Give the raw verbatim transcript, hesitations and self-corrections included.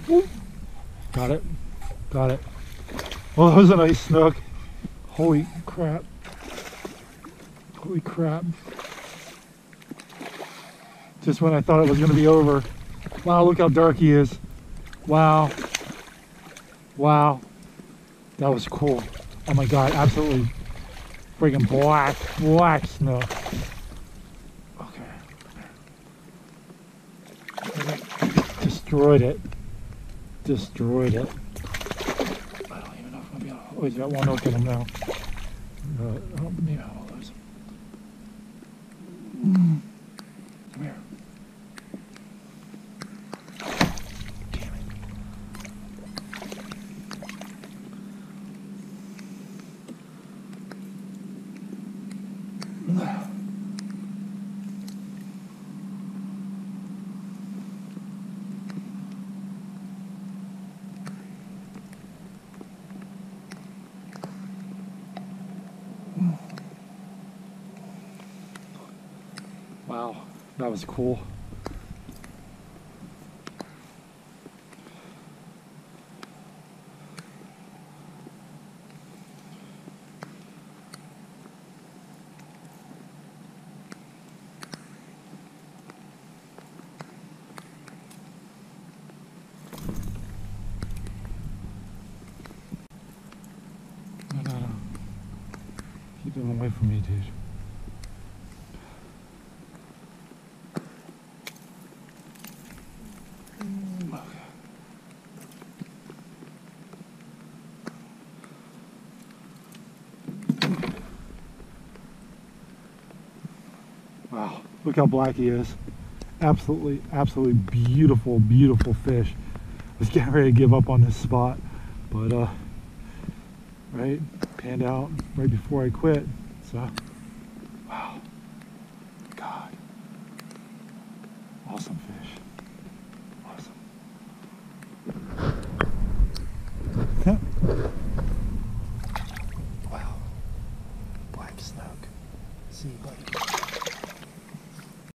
Got it. Got it. Well, that was a nice snook. Holy crap. Holy crap. Just when I thought it was going to be over. Wow, look how dark he is. Wow. Wow. That was cool. Oh my god, absolutely freaking black, black snook. Okay. Destroyed it. Destroyed it. I don't even know if I'm going to be able to... Oh, he's got one hook in him now. Uh, I don't maybe I'll lose him. Mm. Come here. Damn it. Wow, that was cool. No, no, no. Keep them away from me, dude. Wow, look how black he is. Absolutely, absolutely beautiful, beautiful fish. I was getting ready to give up on this spot, but uh, right, panned out right before I quit. So, wow, God, awesome fish.